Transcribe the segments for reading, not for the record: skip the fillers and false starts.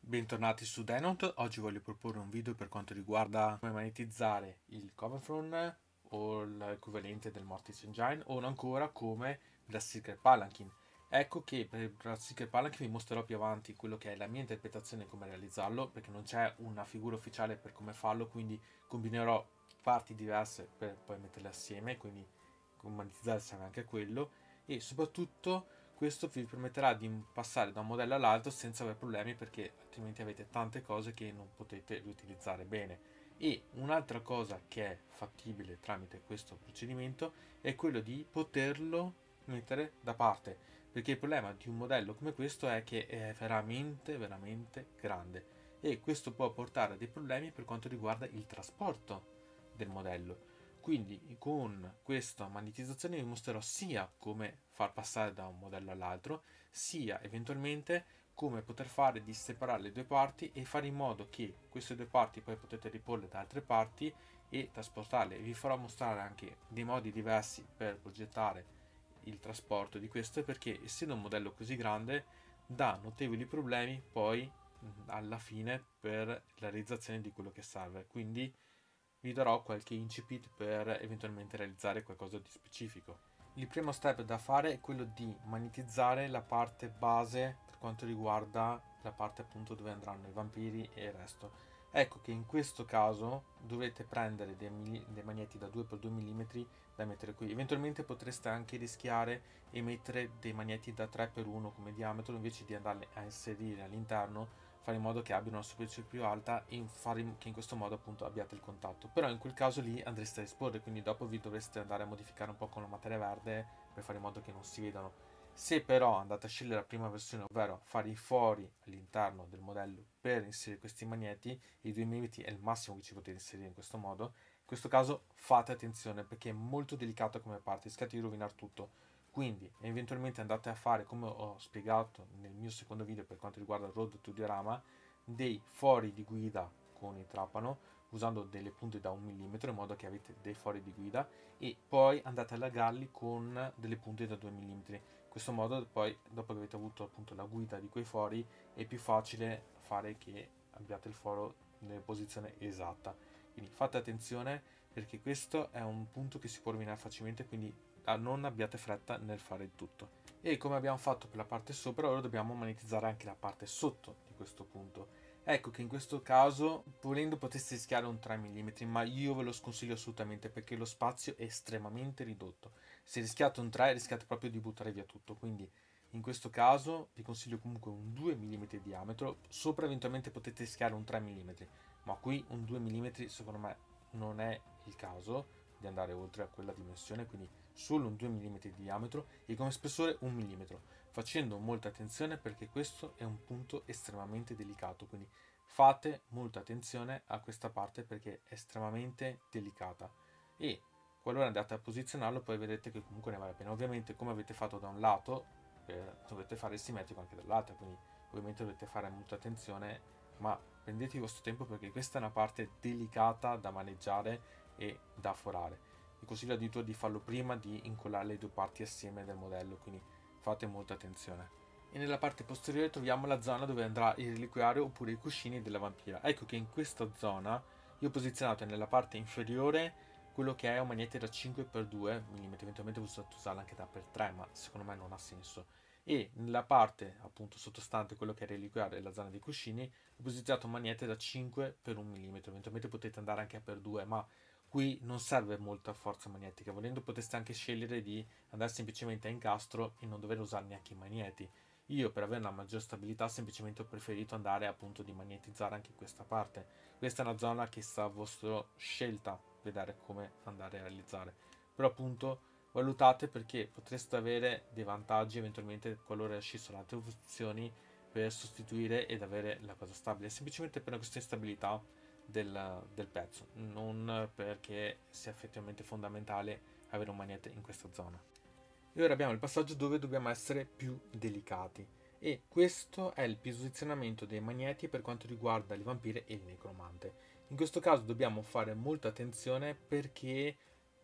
Bentornati su Denote. Oggi voglio proporre un video per quanto riguarda come monetizzare il Coverthrone o l'equivalente del Mortis Engine o ancora come la Secret Palanquin. Ecco che per la Secret Palanquin vi mostrerò più avanti quello che è la mia interpretazione e come realizzarlo, perché non c'è una figura ufficiale per come farlo, quindi combinerò parti diverse per poi metterle assieme, quindi monetizzare serve anche quello, e soprattutto questo vi permetterà di passare da un modello all'altro senza avere problemi, perché altrimenti avete tante cose che non potete riutilizzare bene. E un'altra cosa che è fattibile tramite questo procedimento è quello di poterlo mettere da parte, perché il problema di un modello come questo è che è veramente grande e questo può portare a dei problemi per quanto riguarda il trasporto del modello. Quindi con questa monetizzazione vi mostrerò sia come far passare da un modello all'altro, sia eventualmente come poter fare di separare le due parti e fare in modo che queste due parti poi potete riporle da altre parti e trasportarle. Vi farò mostrare anche dei modi diversi per progettare il trasporto di queste, perché essendo un modello così grande dà notevoli problemi poi alla fine per la realizzazione di quello che serve. Quindi vi darò qualche incipit per eventualmente realizzare qualcosa di specifico. Il primo step da fare è quello di monetizzare la parte base per quanto riguarda la parte appunto dove andranno i vampiri e il resto. Ecco che in questo caso dovrete prendere dei magneti da 2x2 mm da mettere qui. Eventualmente potreste anche rischiare e mettere dei magneti da 3x1 come diametro, invece di andarli a inserire all'interno, fare in modo che abbiano una superficie più alta e fare che in questo modo appunto abbiate il contatto. Però in quel caso lì andreste a esporre, quindi dopo vi dovreste andare a modificare un po' con la materia verde per fare in modo che non si vedano. Se però andate a scegliere la prima versione, ovvero fare i fori all'interno del modello per inserire questi magneti, i 2 mm è il massimo che ci potete inserire in questo modo. In questo caso fate attenzione perché è molto delicato come parte, rischiate di rovinare tutto. Quindi eventualmente andate a fare, come ho spiegato nel mio secondo video per quanto riguarda il Road to Diorama, dei fori di guida con il trapano usando delle punte da 1 mm in modo che avete dei fori di guida, e poi andate a allargarli con delle punte da 2 mm. In questo modo poi, dopo che avete avuto appunto la guida di quei fori, è più facile fare che abbiate il foro nella posizione esatta. Quindi fate attenzione perché questo è un punto che si può rovinare facilmente, quindi non abbiate fretta nel fare il tutto. E come abbiamo fatto per la parte sopra, ora dobbiamo monetizzare anche la parte sotto di questo punto. Ecco che in questo caso, volendo, poteste rischiare un 3 mm, ma io ve lo sconsiglio assolutamente perché lo spazio è estremamente ridotto. Se rischiate un 3 rischiate proprio di buttare via tutto, quindi in questo caso vi consiglio comunque un 2 mm di diametro, sopra eventualmente potete rischiare un 3 mm, ma qui un 2 mm secondo me non è il caso di andare oltre a quella dimensione, quindi solo un 2 mm di diametro e come spessore 1 mm, facendo molta attenzione perché questo è un punto estremamente delicato, quindi fate molta attenzione a questa parte perché è estremamente delicata, e qualora andate a posizionarlo poi vedete che comunque ne vale la pena. Ovviamente come avete fatto da un lato dovete fare il simmetrico anche dall'altro, quindi ovviamente dovete fare molta attenzione, ma prendete il vostro tempo perché questa è una parte delicata da maneggiare e da forare. Vi consiglio addirittura di farlo prima di incollare le due parti assieme del modello, quindi fate molta attenzione. E nella parte posteriore troviamo la zona dove andrà il reliquiario oppure i cuscini della vampira. Ecco che in questa zona io ho posizionato nella parte inferiore quello che è un magnete da 5x2 mm, eventualmente potete usarlo anche da per 3, ma secondo me non ha senso. E nella parte appunto sottostante quello che è il reliquiario e la zona dei cuscini ho posizionato un magnete da 5x1 mm, eventualmente potete andare anche a per 2, ma qui non serve molta forza magnetica. Volendo potreste anche scegliere di andare semplicemente a incastro e non dover usare neanche i magneti. Io, per avere una maggior stabilità, semplicemente ho preferito andare appunto di magnetizzare anche questa parte. Questa è una zona che sta a vostra scelta vedere come andare a realizzare, però appunto valutate perché potreste avere dei vantaggi eventualmente qualora uscissero altre opzioni per sostituire ed avere la cosa stabile, semplicemente per una questione di stabilità del pezzo, non perché sia effettivamente fondamentale avere un magnete in questa zona. E ora abbiamo il passaggio dove dobbiamo essere più delicati, e questo è il posizionamento dei magneti per quanto riguarda le vampire e il necromante. In questo caso dobbiamo fare molta attenzione perché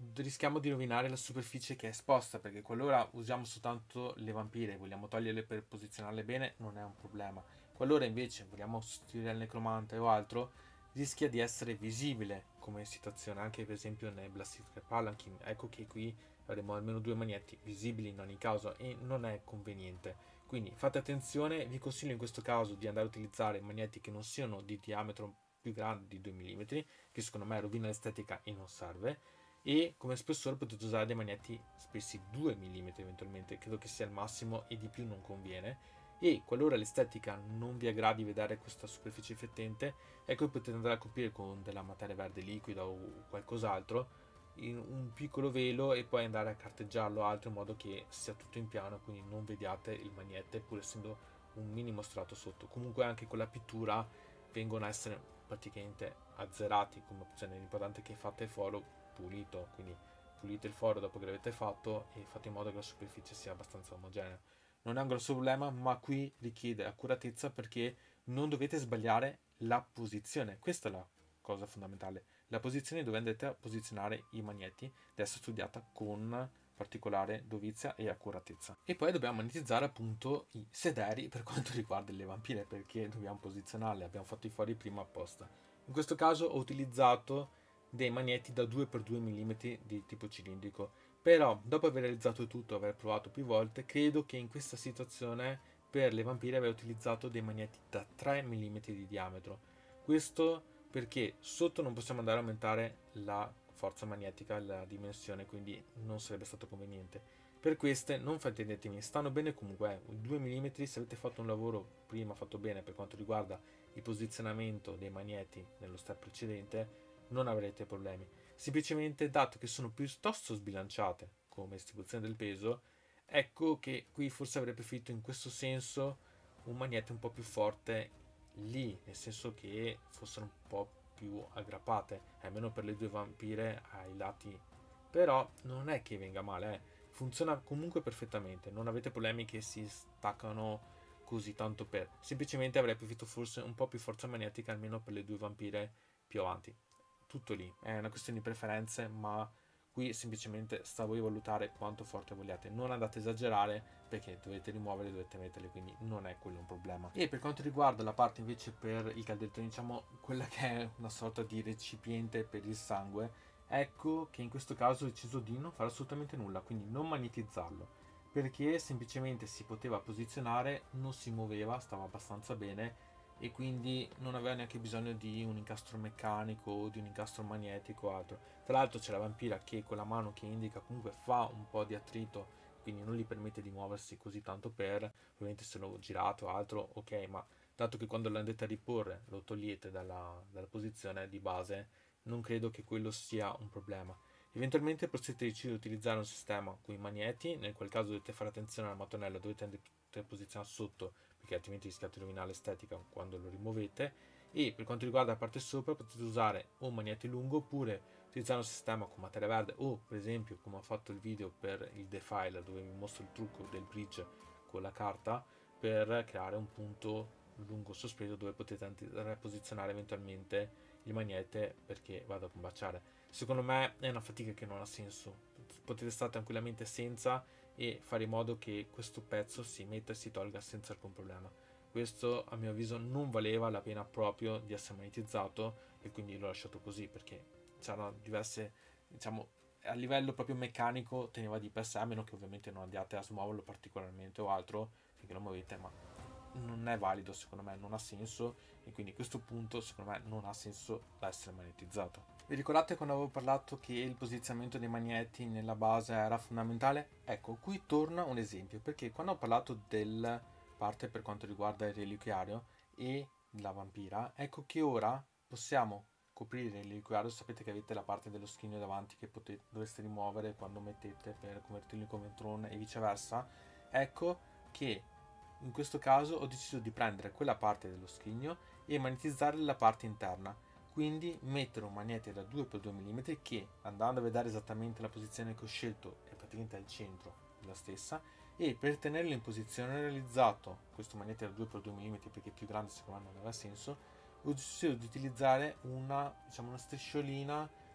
rischiamo di rovinare la superficie che è esposta, perché qualora usiamo soltanto le vampire e vogliamo toglierle per posizionarle bene, non è un problema. Qualora invece vogliamo sostituire il necromante o altro, rischia di essere visibile come situazione, anche per esempio nel Bloodseeker Palanquin. Ecco che qui avremo almeno 2 magnetti visibili in ogni caso e non è conveniente. Quindi fate attenzione, vi consiglio in questo caso di andare a utilizzare magnetti che non siano di diametro più grande di 2 mm, che secondo me rovina l'estetica e non serve, e come spessore potete usare dei magnetti spessi 2 mm eventualmente, credo che sia il massimo e di più non conviene. E qualora l'estetica non vi aggradi vedere questa superficie fettente, ecco che potete andare a coprire con della materia verde liquida o qualcos'altro in un piccolo velo e poi andare a carteggiarlo altro in modo che sia tutto in piano, quindi non vediate il magnete pur essendo un minimo strato sotto. Comunque anche con la pittura vengono a essere praticamente azzerati come opzione. L'importante è che fate il foro pulito, quindi pulite il foro dopo che l'avete fatto e fate in modo che la superficie sia abbastanza omogenea. Non è un grosso problema, ma qui richiede accuratezza perché non dovete sbagliare la posizione. Questa è la cosa fondamentale. La posizione dove andrete a posizionare i magneti deve essere studiata con particolare dovizia e accuratezza. E poi dobbiamo magnetizzare appunto i sederi per quanto riguarda le vampire, perché dobbiamo posizionarle, abbiamo fatto i fori prima apposta. In questo caso ho utilizzato dei magneti da 2x2 mm di tipo cilindrico, però dopo aver realizzato tutto, aver provato più volte, credo che in questa situazione per le vampire aver utilizzato dei magneti da 3 mm di diametro. Questo perché sotto non possiamo andare a aumentare la forza magnetica, la dimensione, quindi non sarebbe stato conveniente. Per queste non fraintendetemi, stanno bene comunque, 2 mm se avete fatto un lavoro prima fatto bene per quanto riguarda il posizionamento dei magneti nello step precedente, non avrete problemi. Semplicemente dato che sono piuttosto sbilanciate come distribuzione del peso, ecco che qui forse avrei preferito in questo senso un magnete un po' più forte lì, nel senso che fossero un po' più aggrappate, almeno per le due vampire ai lati. Però non è che venga male, funziona comunque perfettamente, non avete problemi che si staccano così tanto per. Semplicemente avrei preferito forse un po' più forza magnetica almeno per le due vampire più avanti. Tutto lì, è una questione di preferenze, ma qui semplicemente sta a voi valutare quanto forte vogliate. Non andate a esagerare perché dovete rimuovere, dovete metterle, quindi non è quello un problema. E per quanto riguarda la parte invece per il caldettone, diciamo quella che è una sorta di recipiente per il sangue, ecco che in questo caso ho deciso di non fare assolutamente nulla, quindi non magnetizzarlo, perché semplicemente si poteva posizionare, non si muoveva, stava abbastanza bene e quindi non aveva neanche bisogno di un incastro meccanico o di un incastro magnetico o altro. Tra l'altro c'è la vampira che con la mano che indica comunque fa un po' di attrito, quindi non gli permette di muoversi così tanto per, ovviamente se l'ho girato o altro, ok, ma dato che quando lo andate a riporre lo togliete dalla posizione di base, non credo che quello sia un problema. Eventualmente potrete decidere di utilizzare un sistema con i magneti, nel qual caso dovete fare attenzione alla mattonella, dovete andare posizionare sotto perché altrimenti rischiate di rovinare l'estetica quando lo rimuovete. E per quanto riguarda la parte sopra potete usare o un magnete lungo oppure utilizzare un sistema con materia verde o per esempio come ho fatto il video per il Defile dove vi mostro il trucco del bridge con la carta per creare un punto lungo sospeso dove potete andare a posizionare eventualmente il magnete perché vada a combaciare. Secondo me è una fatica che non ha senso, potete stare tranquillamente senza e fare in modo che questo pezzo si metta e si tolga senza alcun problema. Questo a mio avviso non valeva la pena proprio di essere monetizzato e quindi l'ho lasciato così perché c'erano diverse, diciamo, a livello proprio meccanico teneva di per sé, a meno che ovviamente non andiate a smuoverlo particolarmente o altro finché lo muovete, ma non è valido secondo me, non ha senso e quindi a questo punto secondo me non ha senso da essere monetizzato. Vi ricordate quando avevo parlato che il posizionamento dei magneti nella base era fondamentale? Ecco, qui torna un esempio, perché quando ho parlato della parte per quanto riguarda il reliquiario e la vampira, ecco che ora possiamo coprire il reliquiario, sapete che avete la parte dello scrigno davanti che dovreste rimuovere quando mettete per convertirlo in Covenantron e viceversa, ecco che in questo caso ho deciso di prendere quella parte dello scrigno e magnetizzare la parte interna, quindi mettere un magnete da 2x2 mm che, andando a vedere esattamente la posizione che ho scelto, è praticamente al centro della stessa, e per tenerlo in posizione ho realizzato questo magnete da 2x2 mm perché più grande secondo me non aveva senso, ho deciso di utilizzare una strisciolina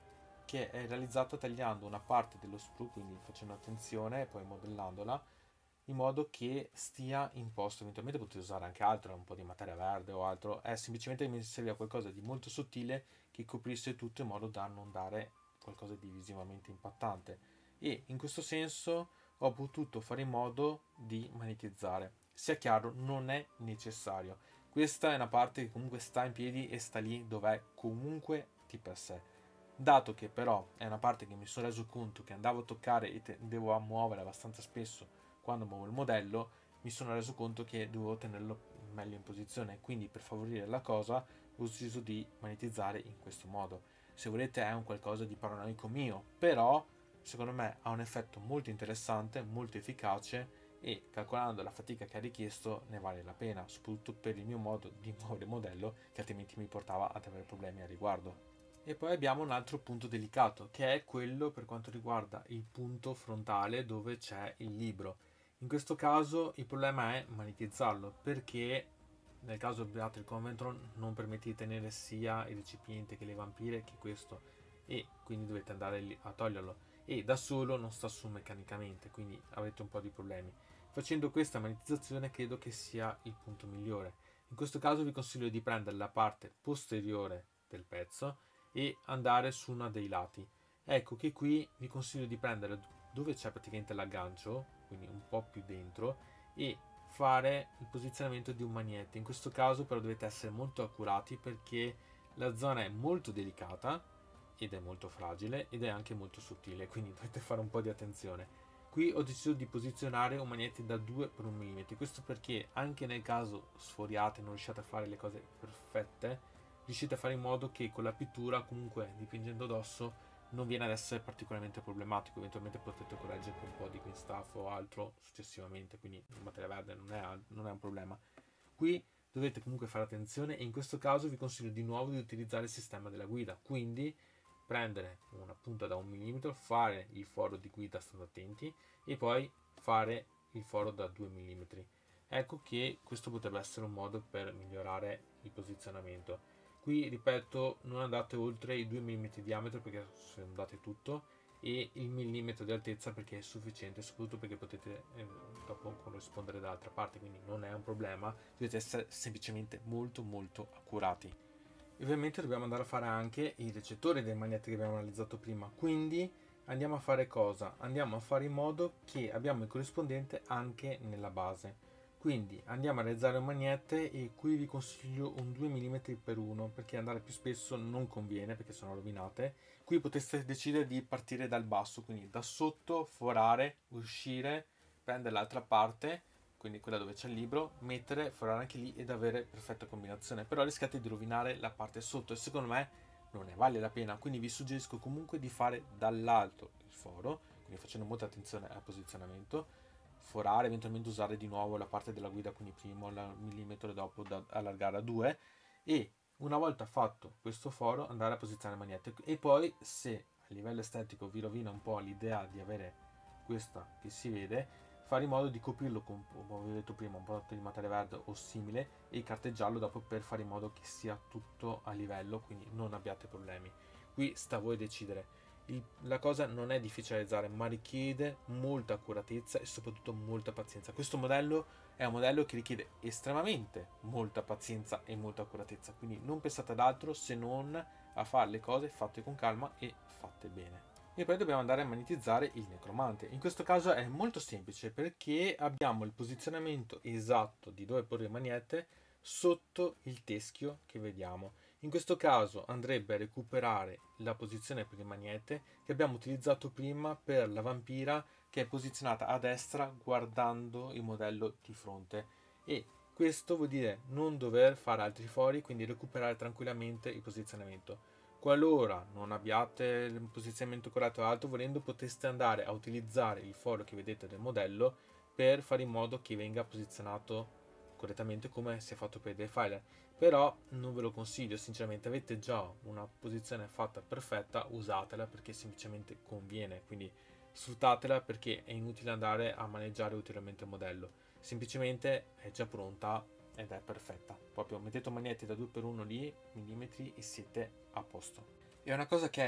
che è realizzata tagliando una parte dello sprue, quindi facendo attenzione e poi modellandola in modo che stia in posto. Eventualmente potete usare anche altro, un po' di materia verde o altro, è semplicemente mi serviva qualcosa di molto sottile che coprisse tutto in modo da non dare qualcosa di visivamente impattante, e in questo senso ho potuto fare in modo di magnetizzare. Sia chiaro, non è necessario. Questa è una parte che comunque sta in piedi e sta lì dov'è comunque di per sé. Dato che però è una parte che mi sono reso conto che andavo a toccare e tendevo a muovere abbastanza spesso quando muovo il modello, mi sono reso conto che dovevo tenerlo meglio in posizione, quindi per favorire la cosa ho deciso di magnetizzare in questo modo. Se volete è un qualcosa di paranoico mio, però secondo me ha un effetto molto interessante, molto efficace, e calcolando la fatica che ha richiesto ne vale la pena, soprattutto per il mio modo di muovere il modello, che altrimenti mi portava ad avere problemi a riguardo. E poi abbiamo un altro punto delicato, che è quello per quanto riguarda il punto frontale dove c'è il libro. In questo caso il problema è magnetizzarlo, perché nel caso abbiate il Conventron non permette di tenere sia il recipiente che le vampire che questo, e quindi dovete andare lì a toglierlo, e da solo non sta su meccanicamente, quindi avete un po' di problemi. Facendo questa magnetizzazione credo che sia il punto migliore. In questo caso vi consiglio di prendere la parte posteriore del pezzo e andare su uno dei lati. Ecco che qui vi consiglio di prendere dove c'è praticamente l'aggancio, quindi un po' più dentro, e fare il posizionamento di un magnete. In questo caso però dovete essere molto accurati perché la zona è molto delicata ed è molto fragile ed è anche molto sottile, quindi dovete fare un po' di attenzione. Qui ho deciso di posizionare un magnete da 2 per 1 mm, questo perché anche nel caso sforiate, non riusciate a fare le cose perfette, riuscite a fare in modo che con la pittura, comunque dipingendo d'osso, non viene ad essere particolarmente problematico. Eventualmente potete correggere con un po' di green stuff o altro successivamente, quindi il materia verde non è un problema. Qui dovete comunque fare attenzione, e in questo caso vi consiglio di nuovo di utilizzare il sistema della guida, quindi prendere una punta da 1 mm, fare il foro di guida stando attenti, e poi fare il foro da 2 mm. Ecco che questo potrebbe essere un modo per migliorare il posizionamento. Qui ripeto, non andate oltre i 2 mm di diametro perché se andate tutto, e il millimetro di altezza perché è sufficiente, soprattutto perché potete dopo corrispondere dall'altra parte, quindi non è un problema, dovete essere semplicemente molto molto accurati. E ovviamente dobbiamo andare a fare anche i recettori dei magneti che abbiamo analizzato prima, quindi andiamo a fare cosa? Andiamo a fare in modo che abbiamo il corrispondente anche nella base. Quindi andiamo a realizzare un magnete, e qui vi consiglio un 2 mm per 1 perché andare più spesso non conviene perché sono rovinate. Qui potreste decidere di partire dal basso, quindi da sotto, forare, uscire, prendere l'altra parte, quindi quella dove c'è il libro, mettere, forare anche lì ed avere perfetta combinazione, però rischiate di rovinare la parte sotto e secondo me non ne vale la pena, quindi vi suggerisco comunque di fare dall'alto il foro, quindi facendo molta attenzione al posizionamento, forare, eventualmente usare di nuovo la parte della guida, quindi primo il millimetro, dopo da allargare a 2, e una volta fatto questo foro andare a posizionare il magnete. E poi se a livello estetico vi rovina un po' l'idea di avere questa che si vede, fare in modo di coprirlo con, come vi ho detto prima, un po' di materia verde o simile, e carteggiarlo dopo per fare in modo che sia tutto a livello, quindi non abbiate problemi. Qui sta a voi decidere. La cosa non è difficile realizzare, ma richiede molta accuratezza e soprattutto molta pazienza. Questo modello è un modello che richiede estremamente molta pazienza e molta accuratezza, quindi non pensate ad altro se non a fare le cose fatte con calma e fatte bene. E poi dobbiamo andare a magnetizzare il necromante. In questo caso è molto semplice perché abbiamo il posizionamento esatto di dove porre il magnete sotto il teschio che vediamo. In questo caso andrebbe a recuperare la posizione per il magnete che abbiamo utilizzato prima per la vampira, che è posizionata a destra guardando il modello di fronte, e questo vuol dire non dover fare altri fori, quindi recuperare tranquillamente il posizionamento. Qualora non abbiate il posizionamento corretto o alto, volendo potreste andare a utilizzare il foro che vedete del modello per fare in modo che venga posizionato correttamente come si è fatto per i defiler, però non ve lo consiglio sinceramente. Avete già una posizione fatta perfetta, usatela perché semplicemente conviene, quindi sfruttatela perché è inutile andare a maneggiare ulteriormente il modello, semplicemente è già pronta ed è perfetta. Proprio mettete un magnete da 2x1 lì, millimetri, e siete a posto. E una cosa che è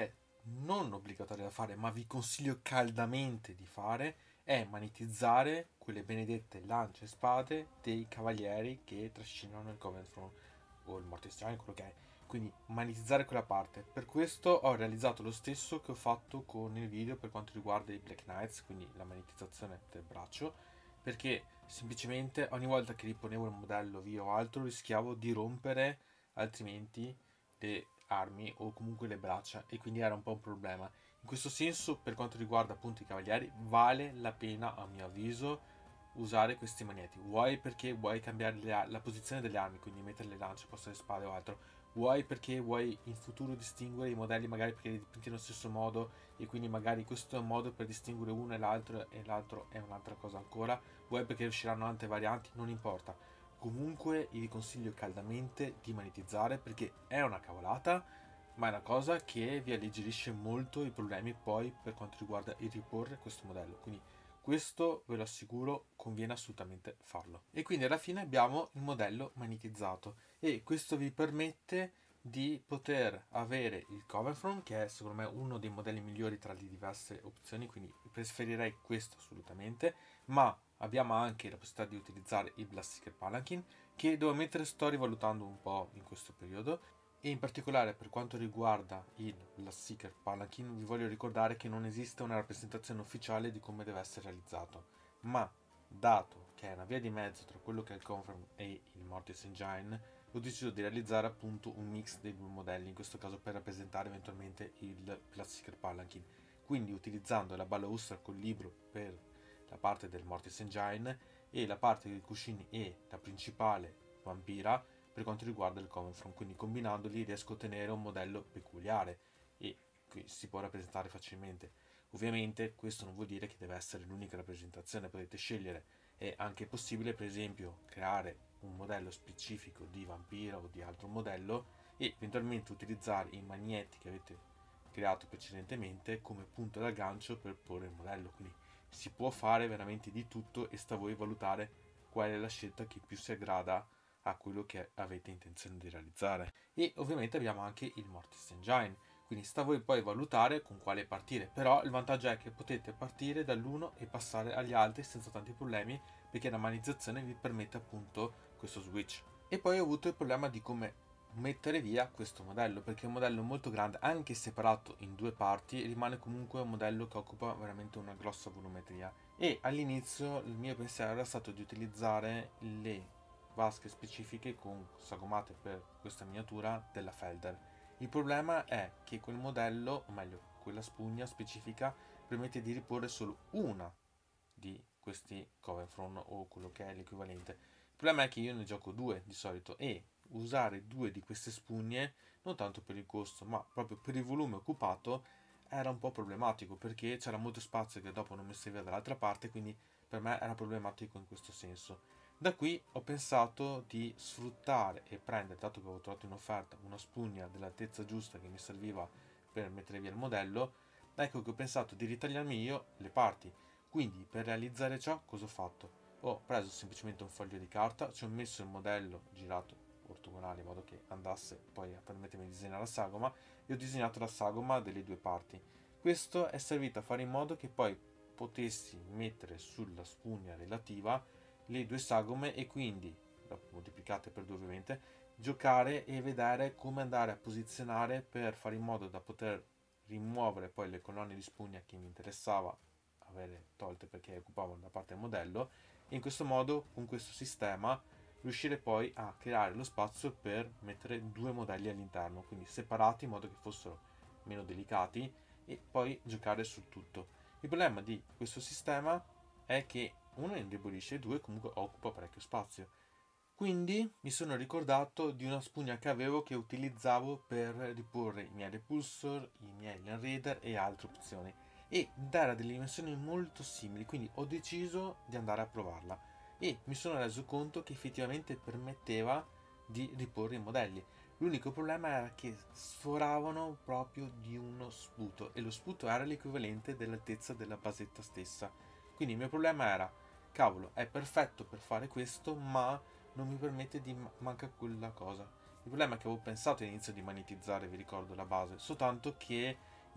non obbligatoria da fare, ma vi consiglio caldamente di fare, è monetizzare quelle benedette lance e spade dei cavalieri che trascinano il Covenant Throne o il Mortis Giant, quello che è. Quindi monetizzare quella parte. Per questo ho realizzato lo stesso che ho fatto con il video per quanto riguarda i Black Knights, quindi la monetizzazione del braccio, perché semplicemente ogni volta che riponevo il modello via o altro rischiavo di rompere altrimenti le armi o comunque le braccia, e quindi era un po' un problema. In questo senso, per quanto riguarda appunto i cavalieri, vale la pena a mio avviso usare questi magneti. Vuoi perché vuoi cambiare la posizione delle armi, quindi mettere le lance al posto delle spade o altro. Vuoi perché vuoi in futuro distinguere i modelli, magari perché li dipinti nello stesso modo, e quindi magari questo è un modo per distinguere uno e l'altro è un'altra cosa ancora. Vuoi perché usciranno altre varianti, non importa. Comunque vi consiglio caldamente di monetizzare, perché è una cavolata, ma è una cosa che vi alleggerisce molto i problemi poi per quanto riguarda il riporre questo modello. Quindi questo ve lo assicuro, conviene assolutamente farlo. E quindi alla fine abbiamo il modello monetizzato, e questo vi permette di poter avere il Coverfront, che è secondo me uno dei modelli migliori tra le diverse opzioni, quindi preferirei questo assolutamente, ma abbiamo anche la possibilità di utilizzare il Bloodseeker Palanquin, che devo ammettere sto rivalutando un po' in questo periodo, e in particolare per quanto riguarda il Bloodseeker Palanquin vi voglio ricordare che non esiste una rappresentazione ufficiale di come deve essere realizzato, ma dato che è una via di mezzo tra quello che è il Confirm e il Mortis Engine, ho deciso di realizzare appunto un mix dei due modelli, in questo caso per rappresentare eventualmente il Bloodseeker Palanquin, quindi utilizzando la balaustra col libro per la parte del Mortis Engine e la parte dei cuscini e la principale vampira per quanto riguarda il Common Front, quindi combinandoli riesco a ottenere un modello peculiare e qui si può rappresentare facilmente. Ovviamente questo non vuol dire che deve essere l'unica rappresentazione, potete scegliere, è anche possibile per esempio creare un modello specifico di vampiro o di altro modello e eventualmente utilizzare i magneti che avete creato precedentemente come punto d'aggancio per porre il modello, quindi si può fare veramente di tutto e sta a voi valutare qual è la scelta che più si aggrada a quello che avete intenzione di realizzare. E ovviamente abbiamo anche il Mortis Engine, quindi sta a voi poi valutare con quale partire, però il vantaggio è che potete partire dall'uno e passare agli altri senza tanti problemi, perché la manizzazione vi permette appunto questo switch. E poi ho avuto il problema di come mettere via questo modello, perché è un modello molto grande, anche separato in due parti rimane comunque un modello che occupa veramente una grossa volumetria, e all'inizio il mio pensiero era stato di utilizzare le vasche specifiche con sagomate per questa miniatura della Felder. Il problema è che quel modello, o meglio quella spugna specifica, permette di riporre solo una di questi Covenfron o quello che è l'equivalente. Il problema è che io ne gioco due di solito, e usare due di queste spugne, non tanto per il costo ma proprio per il volume occupato, era un po' problematico, perché c'era molto spazio che dopo non mi serviva dall'altra parte, quindi per me era problematico in questo senso. Da qui ho pensato di sfruttare e prendere, dato che avevo trovato in offerta una spugna dell'altezza giusta che mi serviva per mettere via il modello, ecco che ho pensato di ritagliarmi io le parti. Quindi per realizzare ciò cosa ho fatto? Ho preso semplicemente un foglio di carta, ci ho messo il modello girato ortogonale in modo che andasse poi a permettermi di disegnare la sagoma, e ho disegnato la sagoma delle due parti. Questo è servito a fare in modo che poi potessi mettere sulla spugna relativa le due sagome, e quindi, dopo moltiplicate per due ovviamente, giocare e vedere come andare a posizionare per fare in modo da poter rimuovere poi le colonne di spugna che mi interessava avere tolte perché occupavano la parte del modello, e in questo modo, con questo sistema, riuscire poi a creare lo spazio per mettere due modelli all'interno, quindi separati in modo che fossero meno delicati, e poi giocare sul tutto. Il problema di questo sistema è che uno indebolisce e due comunque occupa parecchio spazio. Quindi mi sono ricordato di una spugna che avevo, che utilizzavo per riporre i miei repulsor, i miei Land Raider e altre opzioni, ed era delle dimensioni molto simili, quindi ho deciso di andare a provarla e mi sono reso conto che effettivamente permetteva di riporre i modelli. L'unico problema era che sforavano proprio di uno sputo, e lo sputo era l'equivalente dell'altezza della basetta stessa. Quindi il mio problema era: cavolo, è perfetto per fare questo, ma non mi permette di manca quella cosa. Il problema è che avevo pensato all'inizio di monetizzare, vi ricordo la base, soltanto che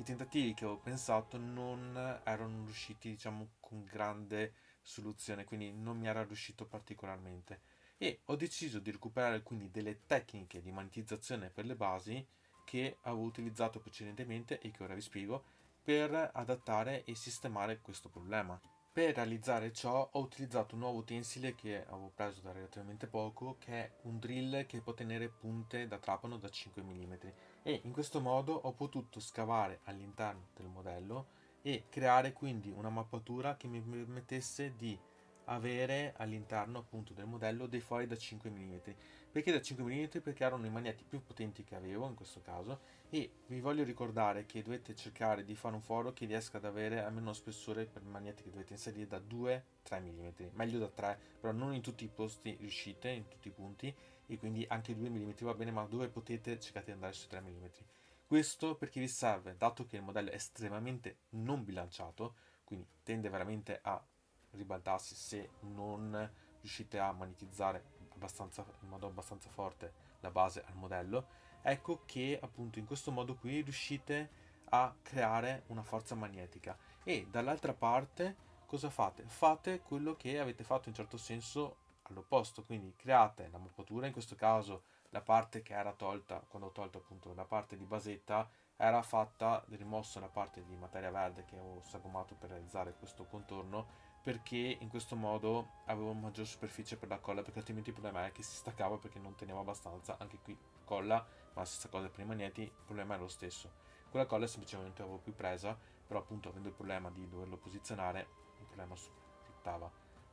i tentativi che ho pensato non erano riusciti, diciamo, con grande soluzione, quindi non mi era riuscito particolarmente. E ho deciso di recuperare quindi delle tecniche di monetizzazione per le basi che avevo utilizzato precedentemente e che ora vi spiego per adattare e sistemare questo problema. Per realizzare ciò ho utilizzato un nuovo utensile che avevo preso da relativamente poco, che è un drill che può tenere punte da trapano da 5 mm, e in questo modo ho potuto scavare all'interno del modello e creare quindi una mappatura che mi permettesse di avere all'interno appunto del modello dei fori da 5 mm. Perché da 5 mm? Perché erano i magneti più potenti che avevo in questo caso, e vi voglio ricordare che dovete cercare di fare un foro che riesca ad avere almeno uno spessore per i magneti che dovete inserire da 2-3 mm, meglio da 3, però non in tutti i posti riuscite, in tutti i punti, e quindi anche 2 mm va bene, ma dove potete cercate di andare sui 3 mm. Questo perché vi serve, dato che il modello è estremamente non bilanciato, quindi tende veramente a ribaltarsi se non riuscite a monetizzare in modo abbastanza forte la base al modello. Ecco che appunto in questo modo qui riuscite a creare una forza magnetica, e dall'altra parte cosa fate? Fate quello che avete fatto in certo senso all'opposto, quindi create la mappatura, in questo caso la parte che era tolta, quando ho tolto appunto la parte di basetta, era fatta, rimossa la parte di materia verde che ho sagomato per realizzare questo contorno, perché in questo modo avevo maggior superficie per la colla, perché altrimenti il problema è che si staccava perché non tenevo abbastanza. Anche qui colla, ma la stessa cosa per i magneti, il problema è lo stesso. Con la colla semplicemente avevo più presa, però appunto avendo il problema di doverlo posizionare, il problema sfruttava,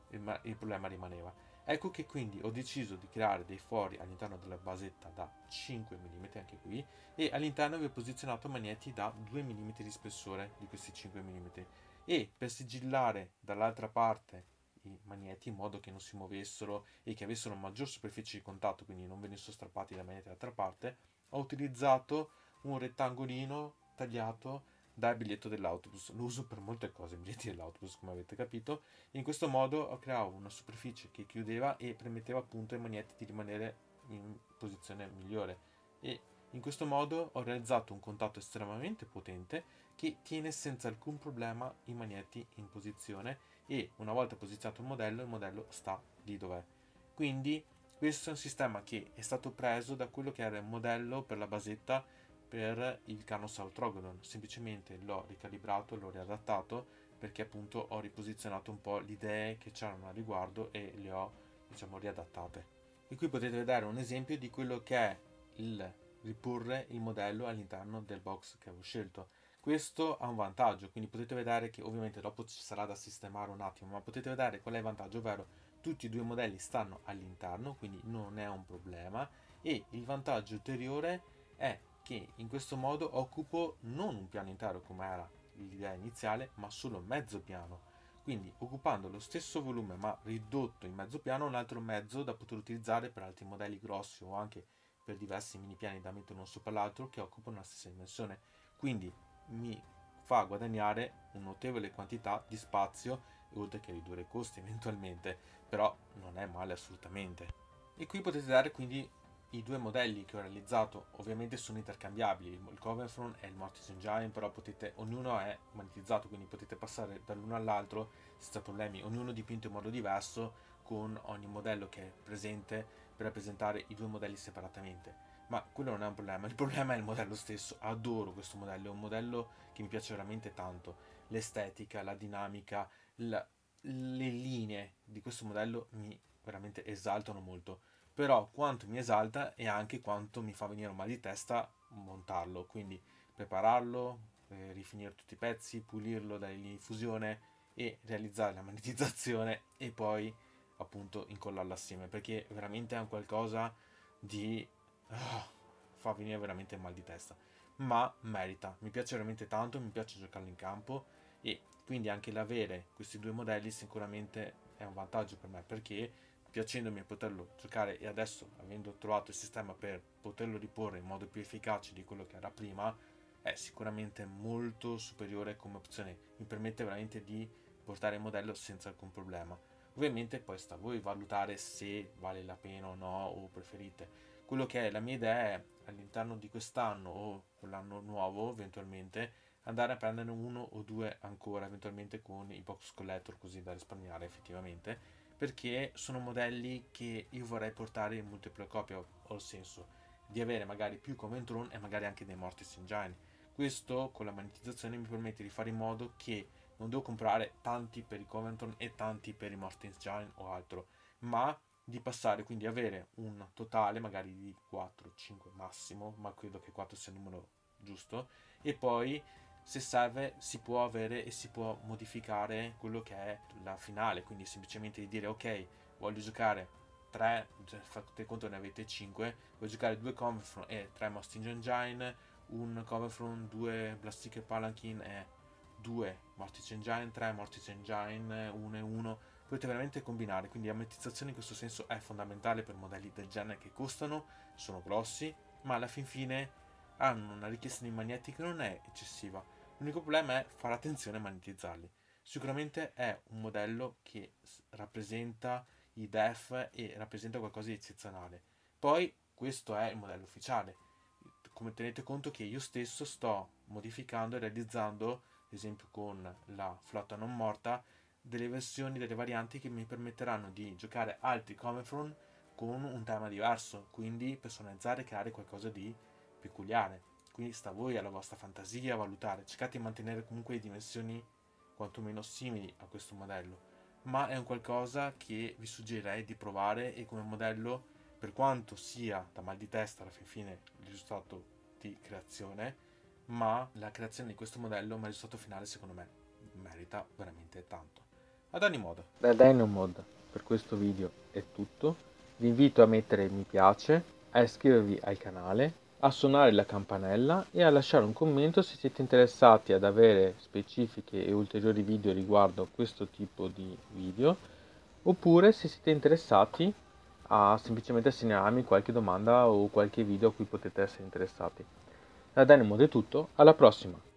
il problema rimaneva. Ecco che quindi ho deciso di creare dei fori all'interno della basetta da 5 mm anche qui, e all'interno vi ho posizionato magneti da 2 mm di spessore di questi 5 mm, e per sigillare dall'altra parte i magneti in modo che non si muovessero e che avessero maggior superficie di contatto, quindi non venissero strappati dai magneti dall'altra parte, ho utilizzato un rettangolino tagliato dal biglietto dell'autobus. Lo uso per molte cose, i biglietti dell'autobus, come avete capito. In questo modo ho creato una superficie che chiudeva e permetteva appunto ai magneti di rimanere in posizione migliore, e in questo modo ho realizzato un contatto estremamente potente che tiene senza alcun problema i magneti in posizione, e una volta posizionato il modello sta lì dov'è. Quindi questo è un sistema che è stato preso da quello che era il modello per la basetta per il Carnosaur Trogodon. Semplicemente l'ho ricalibrato, l'ho riadattato, perché appunto ho riposizionato un po' le idee che c'erano a riguardo e le ho, diciamo, riadattate. E qui potete vedere un esempio di quello che è il riporre il modello all'interno del box che avevo scelto. Questo ha un vantaggio, quindi potete vedere che ovviamente dopo ci sarà da sistemare un attimo, ma potete vedere qual è il vantaggio, ovvero tutti e due i modelli stanno all'interno, quindi non è un problema, e il vantaggio ulteriore è che in questo modo occupo non un piano intero come era l'idea iniziale, ma solo mezzo piano. Quindi occupando lo stesso volume ma ridotto in mezzo piano, un altro mezzo da poter utilizzare per altri modelli grossi o anche per diversi mini piani da mettere uno sopra l'altro che occupano la stessa dimensione. Quindi mi fa guadagnare una notevole quantità di spazio, oltre che ridurre i costi eventualmente, però non è male assolutamente. E qui potete dare quindi i due modelli che ho realizzato. Ovviamente sono intercambiabili, il Covenfront e il Mortis Engine, però ognuno è monetizzato, quindi potete passare dall'uno all'altro senza problemi, ognuno dipinto in modo diverso con ogni modello che è presente per rappresentare i due modelli separatamente. Ma quello non è un problema, il problema è il modello stesso. Adoro questo modello, è un modello che mi piace veramente tanto. L'estetica, la dinamica, le linee di questo modello mi veramente esaltano molto. Però quanto mi esalta è anche quanto mi fa venire un mal di testa montarlo, quindi prepararlo, rifinire tutti i pezzi, pulirlo dalle linee di fusione e realizzare la monetizzazione e poi appunto incollarlo assieme, perché veramente è un qualcosa di fa venire veramente mal di testa, ma merita, mi piace veramente tanto, mi piace giocarlo in campo, e quindi anche l'avere questi due modelli sicuramente è un vantaggio per me, perché piacendomi poterlo giocare, e adesso avendo trovato il sistema per poterlo riporre in modo più efficace di quello che era prima, è sicuramente molto superiore come opzione, mi permette veramente di portare il modello senza alcun problema. Ovviamente poi sta a voi valutare se vale la pena o no, o preferite. Quello che è la mia idea è all'interno di quest'anno o quell'anno nuovo eventualmente andare a prendere uno o due ancora, eventualmente con i box collector, così da risparmiare effettivamente, perché sono modelli che io vorrei portare in multiple copie, ho il senso di avere magari più Command Throne e magari anche dei Mortis Engine. Questo con la monetizzazione mi permette di fare in modo che non devo comprare tanti per i Command Throne e tanti per i Mortis Engine o altro, ma di passare, quindi avere un totale magari di 4, 5 massimo, ma credo che 4 sia il numero giusto, e poi se serve si può avere e si può modificare quello che è la finale, quindi semplicemente di dire ok, voglio giocare 3, fate conto ne avete 5, voglio giocare 2 Converfront e 3 Mortis Engine, un Converfront, 2 Blastiker Palanquin e 2 Mortis Engine, 3 Mortis Engine, 1 e 1, potete veramente combinare, quindi la monetizzazione in questo senso è fondamentale per modelli del genere che costano, sono grossi, ma alla fin fine hanno una richiesta di magneti che non è eccessiva. L'unico problema è fare attenzione a monetizzarli. Sicuramente è un modello che rappresenta i def e rappresenta qualcosa di eccezionale. Poi questo è il modello ufficiale. Come tenete conto che io stesso sto modificando e realizzando, ad esempio con la flotta non morta, delle versioni, delle varianti che mi permetteranno di giocare altri Comefron con un tema diverso, quindi personalizzare e creare qualcosa di peculiare. Quindi sta a voi, alla vostra fantasia, valutare. Cercate di mantenere comunque le dimensioni quantomeno simili a questo modello, ma è un qualcosa che vi suggerirei di provare e come modello, per quanto sia da mal di testa alla fin fine il risultato di creazione, ma la creazione di questo modello, ma il risultato finale secondo me merita veramente tanto. Ad ogni modo, Da Dynamod per questo video è tutto, vi invito a mettere mi piace, a iscrivervi al canale, a suonare la campanella e a lasciare un commento se siete interessati ad avere specifiche e ulteriori video riguardo questo tipo di video, oppure se siete interessati a semplicemente segnalarmi qualche domanda o qualche video a cui potete essere interessati. Da Dynamod è tutto, alla prossima!